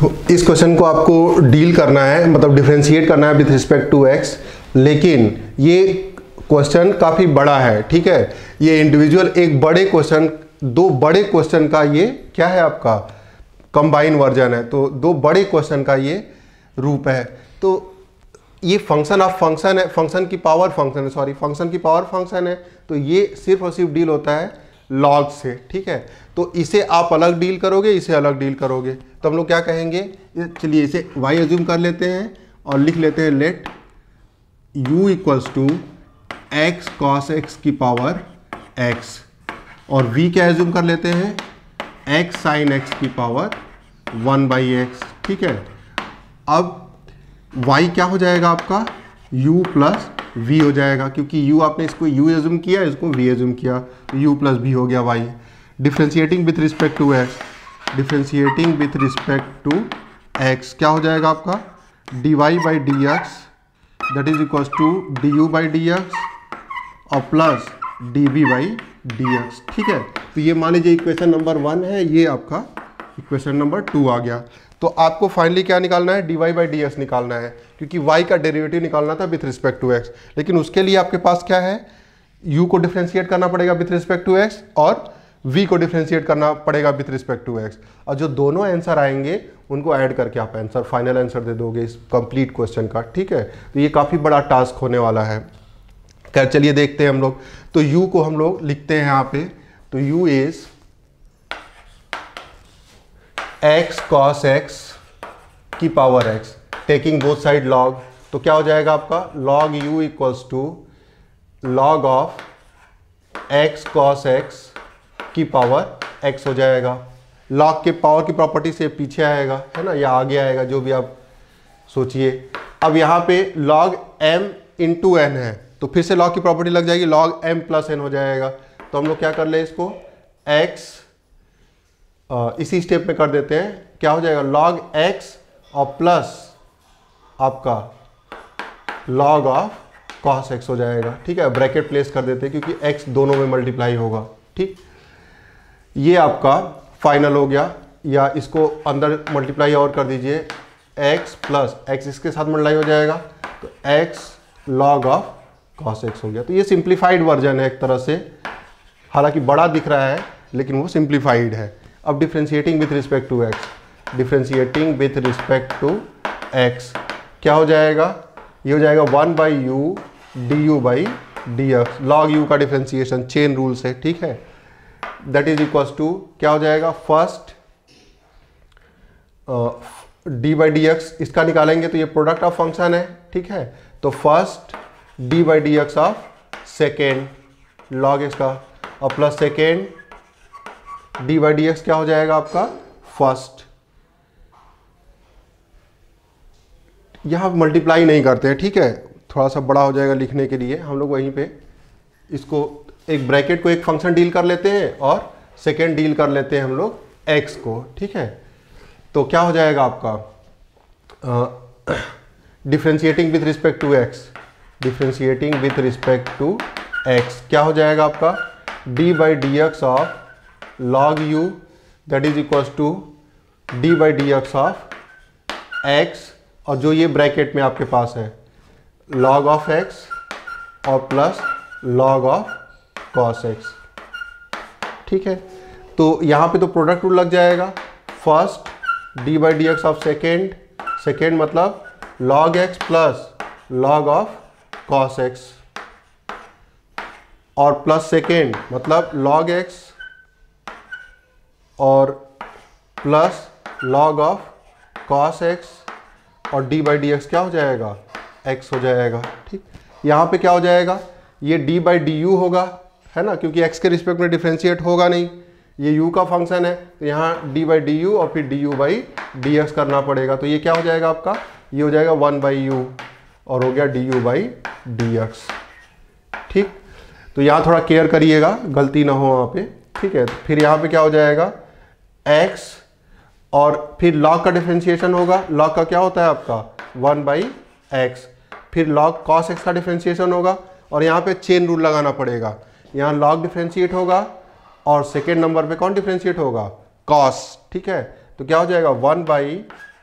तो इस क्वेश्चन को आपको डील करना है, मतलब डिफरेंशिएट करना है विथ रिस्पेक्ट टू एक्स, लेकिन ये क्वेश्चन काफ़ी बड़ा है, ठीक है। ये इंडिविजुअल एक बड़े क्वेश्चन, दो बड़े क्वेश्चन का ये क्या है आपका कंबाइन वर्जन है, तो दो बड़े क्वेश्चन का ये रूप है। तो ये फंक्शन ऑफ फंक्शन है, फंक्शन की पावर फंक्शन है, सॉरी फंक्शन की पावर फंक्शन है, तो ये सिर्फ और सिर्फ डील होता है लॉग से, ठीक है। तो इसे आप अलग डील करोगे, इसे अलग डील करोगे, तो हम लोग क्या कहेंगे, चलिए इसे y एज्यूम कर लेते हैं और लिख लेते हैं let u equals to x cos x की पावर x, और v क्या एज्यूम कर लेते हैं x साइन x की पावर 1/x, ठीक है। अब y क्या हो जाएगा आपका u प्लस v हो जाएगा, क्योंकि u आपने इसको u एज्यूम किया, इसको v एज्यूम किया, तो u प्लस v हो गया y। Differentiating with respect to x, differentiating with respect to x क्या हो जाएगा आपका dy by d x that is equals to d u by d x और plus d v by d x, ठीक है। तो ये मान लीजिए इक्वेशन नंबर 1 है, ये आपका इक्वेशन नंबर 2 आ गया। तो आपको फाइनली क्या निकालना है, d y by d x निकालना है, क्योंकि y का डेरिवेटिव निकालना था विथ रिस्पेक्ट टू x, लेकिन उसके लिए आपके पास क्या है, u को डिफ्रेंशिएट करना पड़ेगा विथ रिस्पेक्ट टू x और v को डिफ्रेंशिएट करना पड़ेगा विथ रिस्पेक्ट टू x, और जो दोनों आंसर आएंगे उनको ऐड करके आप आंसर फाइनल आंसर दे दोगे इस कंप्लीट क्वेश्चन का, ठीक है। तो ये काफ़ी बड़ा टास्क होने वाला है। खैर चलिए देखते हैं हम लोग। तो u को हम लोग लिखते हैं यहाँ पे, तो u is x cos x की power x taking both side log, तो क्या हो जाएगा आपका log u equals to log of x cos x की पावर x हो जाएगा। log के पावर की प्रॉपर्टी से पीछे आएगा, है ना, या आगे आएगा, जो भी आप सोचिए। अब यहाँ पे log m इंटू n है, तो फिर से log की प्रॉपर्टी लग जाएगी, log m प्लस n हो जाएगा। तो हम लोग क्या कर ले इसको x इसी स्टेप में कर देते हैं, क्या हो जाएगा log x और प्लस आपका log ऑफ cos x हो जाएगा, ठीक है। ब्रैकेट प्लेस कर देते हैं क्योंकि x दोनों में मल्टीप्लाई होगा, ठीक। ये आपका फाइनल हो गया, या इसको अंदर मल्टीप्लाई और कर दीजिए, x प्लस x इसके साथ मल्टीप्लाई हो जाएगा, तो x log of cos x हो गया। तो ये सिंप्लीफाइड वर्जन है एक तरह से, हालांकि बड़ा दिख रहा है लेकिन वो सिंप्लीफाइड है। अब differentiating with respect to x, differentiating with respect to x क्या हो जाएगा, ये हो जाएगा 1/u d u by d x, log u का डिफ्रेंशिएशन चेन रूल से, ठीक है। दैट इज इक्वल्स टू क्या हो जाएगा, first d by d x इसका निकालेंगे तो ये प्रोडक्ट ऑफ फंक्शन है, ठीक है। तो first d by d x of second log x का, और plus second d by d x क्या हो जाएगा आपका फर्स्ट। यहां मल्टीप्लाई नहीं करते हैं, ठीक है, थोड़ा सा बड़ा हो जाएगा लिखने के लिए, हम लोग वहीं पे इसको एक ब्रैकेट को एक फंक्शन डील कर लेते हैं और सेकेंड डील कर लेते हैं हम लोग x को, ठीक है। तो क्या हो जाएगा आपका differentiating with respect to x, differentiating with respect to x क्या हो जाएगा आपका d by d x of log u that is equals to d by d x of x, और जो ये ब्रैकेट में आपके पास है log ऑफ x और plus log of cos x, ठीक है। तो यहाँ पे तो प्रोडक्ट रूल लग जाएगा, first d by d x of second, second मतलब log x plus log of cos x, और प्लस सेकेंड मतलब log x और plus log of cos x, और d बाई डी एक्स क्या हो जाएगा x हो जाएगा, ठीक। यहाँ पे क्या हो जाएगा, ये d बाई डी यू होगा, है ना, क्योंकि x के रिस्पेक्ट में डिफ्रेंशिएट होगा नहीं, ये u का फंक्शन है, तो यहाँ d बाई डी यू और फिर du बाई डी एक्स करना पड़ेगा। तो ये क्या हो जाएगा आपका, ये हो जाएगा 1/u और हो गया du बाई डी एक्स, ठीक। तो यहाँ थोड़ा केयर करिएगा, गलती ना हो वहाँ पे, ठीक है। फिर यहाँ पे क्या हो जाएगा x, और फिर log का डिफ्रेंशिएशन होगा, log का क्या होता है आपका 1/x, फिर log cos x का डिफ्रेंशिएशन होगा, और यहाँ पे चेन रूल लगाना पड़ेगा, यहाँ log डिफ्रेंशिएट होगा और सेकेंड नंबर पे कौन डिफ्रेंशिएट होगा cos, ठीक है। तो क्या हो जाएगा 1/x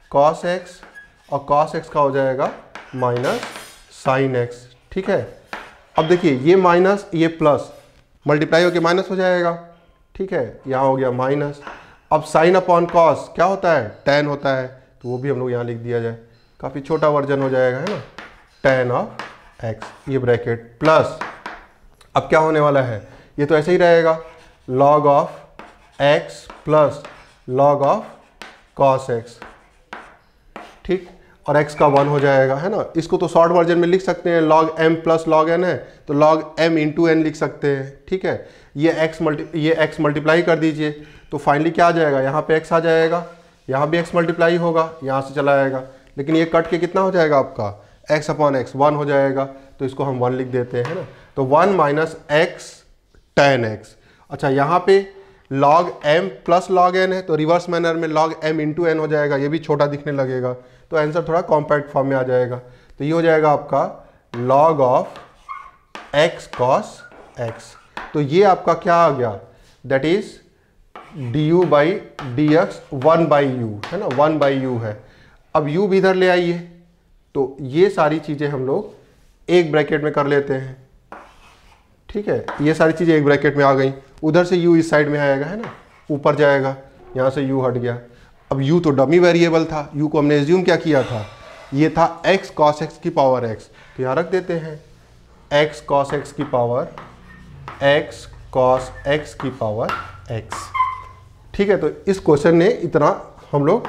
कॉस एक्स और कॉस एक्स का हो जाएगा माइनस साइन एक्स। ठीक है, अब देखिए ये माइनस ये प्लस मल्टीप्लाई होकर माइनस हो जाएगा। ठीक है, यहाँ हो गया माइनस। अब साइन अपॉन कॉस क्या होता है, टेन होता है, तो वो भी हम लोग यहाँ लिख दिया जाए, काफ़ी छोटा वर्जन हो जाएगा, है ना, टेन ऑफ एक्स, ये ब्रैकेट प्लस। अब क्या होने वाला है, ये तो ऐसे ही रहेगा, log of x plus log of cos x. ठीक, और x का 1 हो जाएगा, है ना। इसको तो शॉर्ट वर्जन में लिख सकते हैं, log m plus log n है तो log m इंटू n लिख सकते हैं। ठीक है, ये x मल्टीप्लाई कर दीजिए तो फाइनली क्या आ जाएगा, यहाँ पे x आ जाएगा, यहाँ भी x मल्टीप्लाई होगा, यहाँ से चला आएगा, लेकिन ये कट के कितना हो जाएगा आपका x अपॉन एक्स 1 हो जाएगा, तो इसको हम 1 लिख देते हैं, है ना। तो 1 माइनस एक्स टेन एक्स। अच्छा, यहाँ पे log m plus log n है तो रिवर्स मैनर में log m इंटू n हो जाएगा, ये भी छोटा दिखने लगेगा, तो आंसर थोड़ा कॉम्पैक्ट फॉर्म में आ जाएगा। तो ये हो जाएगा आपका log of x cos x। तो ये आपका क्या आ गया, that is du by dx 1 by u, है ना, 1 बाई यू है। अब u भी इधर ले आइए, तो ये सारी चीज़ें हम लोग एक ब्रैकेट में कर लेते हैं। ठीक है, ये सारी चीज़ें एक ब्रैकेट में आ गई, उधर से u इस साइड में आएगा, है ना, ऊपर जाएगा, यहाँ से u हट गया। अब u तो डमी वेरिएबल था, u को हमने एज्यूम क्या किया था, ये था x cos x की पावर x, तो यहाँ रख देते हैं x cos x की पावर x cos x की पावर x। ठीक है, तो इस क्वेश्चन ने इतना हम लोग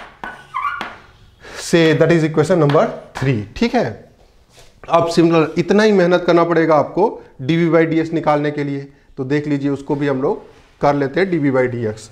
से, दैट इज इक्वेशन नंबर 3। ठीक है, अब सिमिलर इतना ही मेहनत करना पड़ेगा आपको dv बाई डी एक्स निकालने के लिए, तो देख लीजिए उसको भी हम लोग कर लेते हैं dv बाई डी एक्स।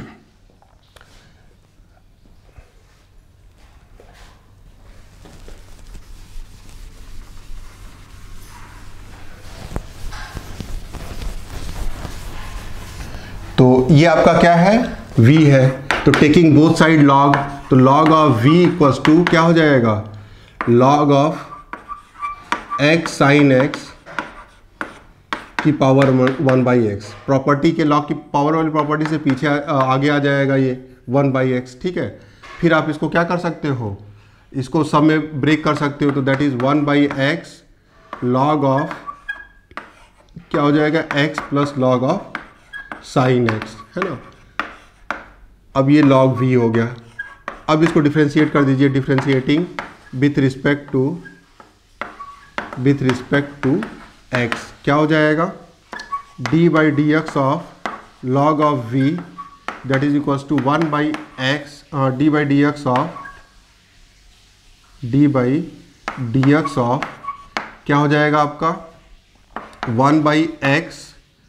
तो ये आपका क्या है, v है, तो टेकिंग बोथ साइड log, तो log of v equals to क्या हो जाएगा, log of x sine x की पावर 1 बाई एक्स। प्रॉपर्टी के लॉग की पावर वाली प्रॉपर्टी से पीछे आगे आ जाएगा ये 1 बाई एक्स। ठीक है, फिर आप इसको क्या कर सकते हो, इसको सब में ब्रेक कर सकते हो, तो that is 1 by x log of क्या हो जाएगा, x plus log of sine x, है ना। अब ये log v हो गया। अब इसको डिफ्रेंशिएट कर दीजिए, differentiating with respect to x, क्या हो जाएगा, d by d x of log of v that is equals to 1 by x, d by d x of क्या हो जाएगा आपका 1 बाई एक्स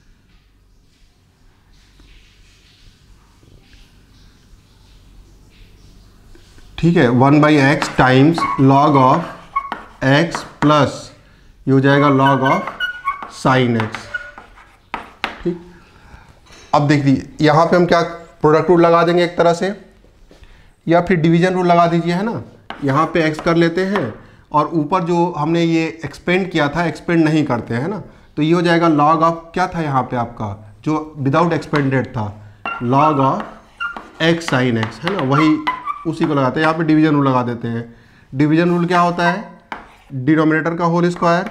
ठीक है, 1 by x times log of x plus ये हो जाएगा लॉग ऑफ साइन एक्स। ठीक, अब देख लीजिए यहाँ पे हम क्या प्रोडक्ट रूल लगा देंगे एक तरह से, या फिर डिवीजन रूल लगा दीजिए, है ना। यहाँ पे एक्स कर लेते हैं और ऊपर जो हमने ये एक्सपेंड किया था एक्सपेंड नहीं करते हैं ना, तो ये हो जाएगा लॉग ऑफ क्या था यहाँ पे आपका जो विदाउट एक्सपेंडेड था, log of x sine x, है ना, वही उसी को लगाते हैं। यहाँ पे डिवीजन रूल लगा देते हैं। डिवीजन रूल क्या होता है, डिनोमिनेटर का होल स्क्वायर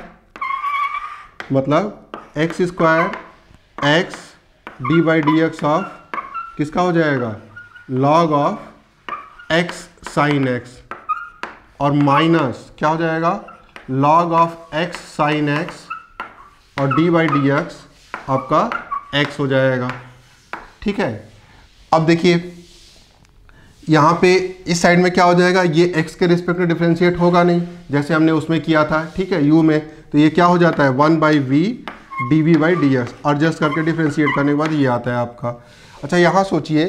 मतलब x square x d by d x of किसका हो जाएगा, log of x sine x, और माइनस क्या हो जाएगा, log of x sine x और डी बाई डी एक्स आपका एक्स हो जाएगा। ठीक है, अब देखिए यहाँ पे इस साइड में क्या हो जाएगा, ये x के रिस्पेक्ट में डिफ्रेंशिएट होगा नहीं जैसे हमने उसमें किया था। ठीक है, u में, तो ये क्या हो जाता है 1 by v d v by d x, adjust करके डिफ्रेंशिएट करने के बाद ये आता है आपका। अच्छा, यहाँ सोचिए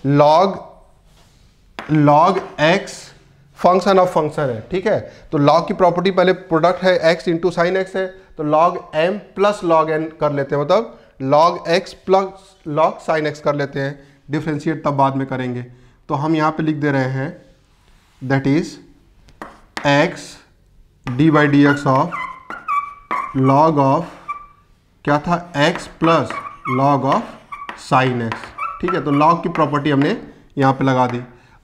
log x function of function है। ठीक है, तो log की प्रॉपर्टी पहले प्रोडक्ट है x इंटू साइन एक्स है, तो log m plus log n कर लेते हैं, मतलब log x plus log sine x कर लेते हैं, डिफ्रेंशिएट तब बाद में करेंगे। तो हम यहाँ पे लिख दे रहे हैं that is x d by d x of log of क्या था x plus log of sine x. ठीक है, तो लॉग की प्रॉपर्टी हमने यहाँ पे लगा दी।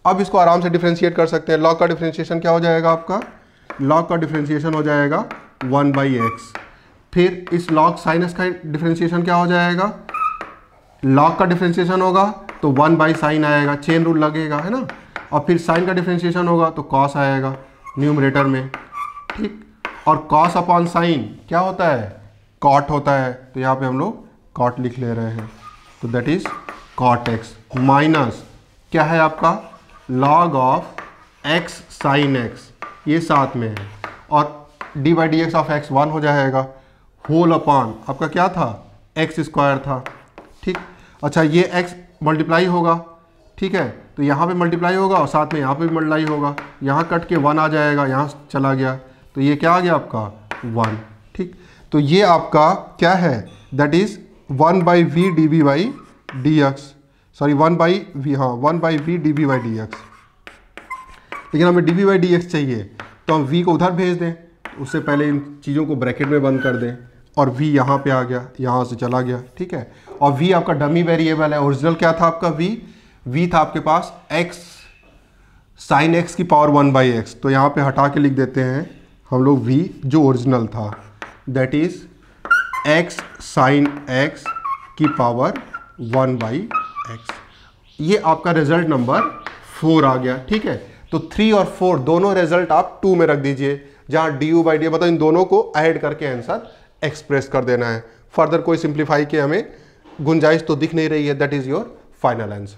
अब इसको आराम से डिफ्रेंशिएट कर सकते हैं। लॉग का डिफ्रेंशिएशन क्या हो जाएगा आपका? लॉग का डिफ्रेंशिएशन हो जाएगा 1/x। फिर इस लॉग साइन x का डिफ्रेंशिएशन क्या हो जाएगा? लॉग का डिफ्रेंशिएशन होगा तो 1/sin आएगा, चेन रूल लगेगा, है ना। और फिर साइन का डिफ्रेंशिएशन होगा तो कॉस आएगा न्यूमरेटर में, ठीक। और कॉस अपॉन साइन क्या होता है? कॉट होता है। तो यहाँ पे हम लोग कॉट लिख ले रहे हैं, तो that is cot x minus क्या है आपका? Log of x sine x, ये साथ में है। और d/dx ऑफ x 1 हो जाएगा, होल अपॉन आपका क्या था? x स्क्वायर था, ठीक। अच्छा, ये x मल्टीप्लाई होगा, ठीक है, तो यहाँ पे मल्टीप्लाई होगा और साथ में यहाँ पे भी मल्टीप्लाई होगा। यहाँ कट के 1 आ जाएगा, यहाँ चला गया, तो ये क्या आ गया आपका? 1, ठीक। तो ये आपका क्या है? That is 1/v dv/dx, sorry 1/v, हाँ 1/v dv/dx। लेकिन हमें dv/dx चाहिए, तो हम v को उधर भेज दें, उससे पहले इन चीज़ों को ब्रैकेट में बंद कर दें। और v यहाँ पे आ गया, यहाँ से चला गया, ठीक है। और v आपका डमी वेरिएबल है, ओरिजिनल क्या था आपका? v था आपके पास x साइन x की पावर 1/x, तो यहाँ पे हटा के लिख देते हैं हम लोग v जो ओरिजिनल था, that is x sine x की पावर 1/x। ये आपका रिजल्ट नंबर 4 आ गया, ठीक है। तो 3 और 4 दोनों रिजल्ट आप 2 में रख दीजिए, जहाँ du/dy मतलब इन दोनों को ऐड करके आंसर एक्सप्रेस कर देना है। फर्दर कोई सिंप्लीफाई के हमें गुंजाइश तो दिख नहीं रही है। That is your final answer.